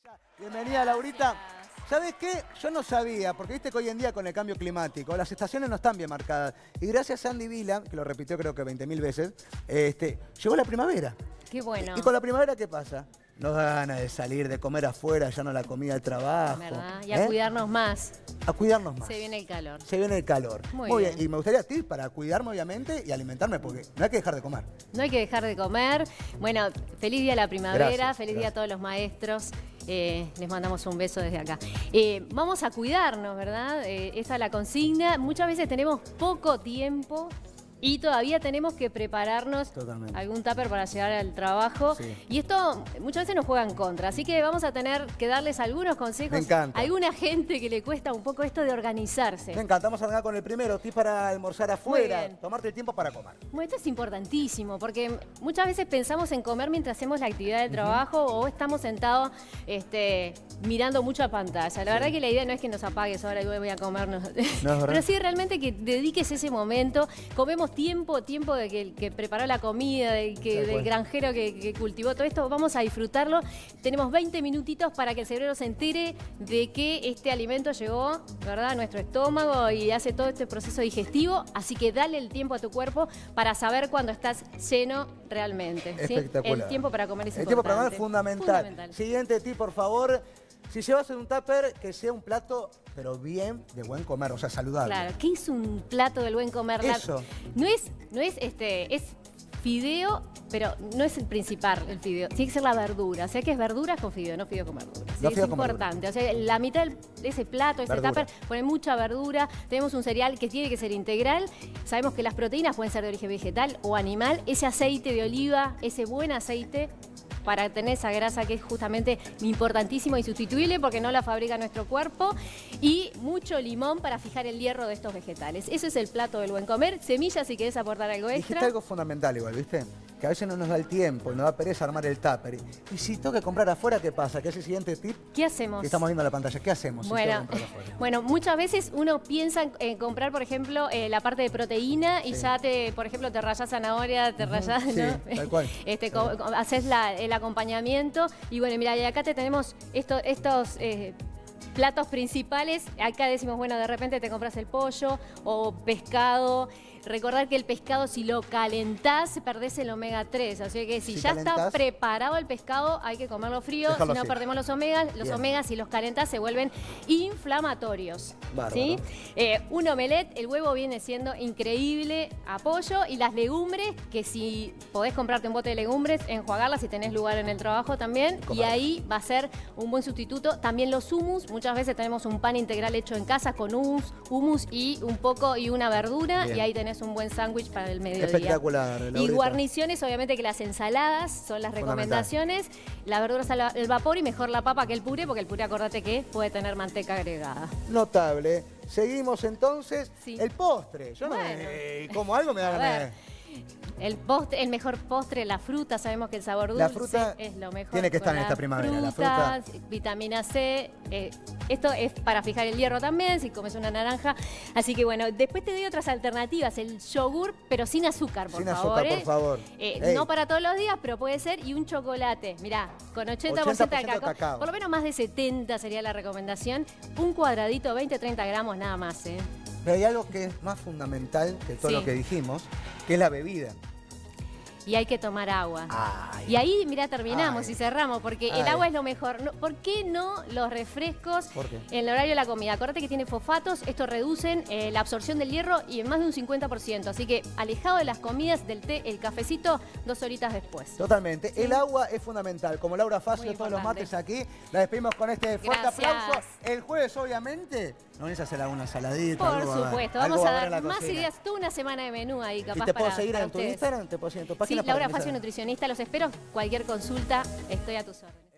Bienvenida, Laurita. ¿Sabes qué? Yo no sabía, porque viste que hoy en día con el cambio climático las estaciones no están bien marcadas. Y gracias a Andy Vila, que lo repitió creo que 20.000 veces, llegó la primavera. Qué bueno. ¿Y con la primavera qué pasa? Nos da ganas de salir, de comer afuera, ya no la comida del trabajo. ¿Verdad? Y a cuidarnos más. A cuidarnos más. Se viene el calor. Se viene el calor. Muy bien. Y me gustaría tips para cuidarme, obviamente, y alimentarme, porque no hay que dejar de comer. No hay que dejar de comer. Bueno, feliz día a la primavera, Gracias, feliz día a todos los maestros. Les mandamos un beso desde acá. Vamos a cuidarnos, ¿verdad? Esa es la consigna. Muchas veces tenemos poco tiempo y todavía tenemos que prepararnos algún tupper para llegar al trabajo. Sí. Y esto muchas veces nos juega en contra. Así que vamos a tener que darles algunos consejos. Me encanta. A alguna gente que le cuesta un poco esto de organizarse. Me encanta. Vamos a arrancar con el primero. Tips para almorzar afuera. Tomarte el tiempo para comer. Bueno, esto es importantísimo porque muchas veces pensamos en comer mientras hacemos la actividad del trabajo o estamos sentados mirando mucha pantalla. La verdad que la idea no es que nos apagues ahora y voy a comer. No, pero sí realmente que dediques ese momento. Comemos tiempo de que preparó la comida, del granjero que cultivó todo esto. Vamos a disfrutarlo. Tenemos 20 minutitos para que el cerebro se entere de que este alimento llegó, ¿verdad?, a nuestro estómago y hace todo este proceso digestivo. Así que dale el tiempo a tu cuerpo para saber cuándo estás lleno realmente. Espectacular. El tiempo para comer es importante. El tiempo para comer es fundamental. Siguiente tip, por favor. Si llevas en un tupper, que sea un plato, pero bien de buen comer, o sea, saludable. Claro, ¿qué es un plato del buen comer? Eso. Es fideo, pero no es el principal el fideo. Tiene que ser la verdura. O sea, que es verduras con fideo, no fideo con verduras. No es fideo con importante. O sea, la mitad de ese plato, ese tupper, pone mucha verdura. Tenemos un cereal que tiene que ser integral. Sabemos que las proteínas pueden ser de origen vegetal o animal. Ese aceite de oliva, ese buen aceite, para tener esa grasa que es justamente importantísimo y sustituible porque no la fabrica nuestro cuerpo, y mucho limón para fijar el hierro de estos vegetales. Ese es el plato del buen comer. Semillas, si querés aportar algo extra. Dijiste algo fundamental igual, ¿viste? Que a veces no nos da el tiempo, nos da pereza armar el tupper. Y si tengo que comprar afuera, ¿qué pasa? ¿Qué es el siguiente tip? ¿Qué hacemos? Que estamos viendo en la pantalla. ¿Qué hacemos si tengo que comprar afuera? Bueno, muchas veces uno piensa en comprar, por ejemplo, la parte de proteína y ya por ejemplo, te rayás zanahoria, te rayás, ¿no? Tal cual. Haces el acompañamiento. Y bueno, mira, y acá tenemos estos platos principales. Acá decimos, bueno, de repente te compras el pollo o pescado. Recordar que el pescado, si lo calentás, perdés el omega 3. Así que si ya está preparado el pescado, hay que comerlo frío. Si no, perdemos los omegas. Los omegas, si los calentás, se vuelven inflamatorios. ¿Sí? Un omelette, el huevo viene siendo increíble a pollo. Y las legumbres, que si podés comprarte un bote de legumbres, enjuagarlas si tenés lugar en el trabajo también. Y ahí va a ser un buen sustituto. También los hummus. Muchas veces tenemos un pan integral hecho en casa con hummus y un poco y una verdura. Bien. Y ahí tenés un buen sándwich para el mediodía. Espectacular, Laurita. Y guarniciones, obviamente que las ensaladas son las recomendaciones. La verdura al vapor y mejor la papa que el puré, porque el puré, acordate que puede tener manteca agregada. Notable. Seguimos entonces. Sí. El postre. Yo como algo me da ganas. El mejor postre, la fruta, sabemos que el sabor dulce es lo mejor. Tiene que estar en esta primavera, la fruta. Vitamina C, esto es para fijar el hierro también, si comes una naranja. Así que bueno, después te doy otras alternativas, el yogur, pero sin azúcar, por favor. Sin azúcar, por favor. No para todos los días, pero puede ser, y un chocolate, mirá, con 80% de cacao. Por lo menos más de 70 sería la recomendación. Un cuadradito, 20-30 gramos nada más, Pero hay algo que es más fundamental que todo lo que dijimos, que es la bebida. Y hay que tomar agua. Y ahí, mira, terminamos y cerramos, porque el agua es lo mejor. ¿Por qué no los refrescos en el horario de la comida? Acordate que tiene fosfatos, esto reducen la absorción del hierro y en más de un 50%. Así que alejado de las comidas, del té, el cafecito, 2 horitas después. Totalmente. ¿Sí? El agua es fundamental. Como Laura Facio, todos los mates aquí. La despedimos con este fuerte aplauso. El jueves, obviamente, no venís a hacer alguna saladita. Por supuesto. Vamos a dar más ideas. Toda una semana de menú ahí, capaz. ¿Y te puedo seguir en tu Instagram? ¿Te puedo seguir en tu página? Sí, Laura Facio, nutricionista. Los espero. Cualquier consulta, estoy a tus órdenes.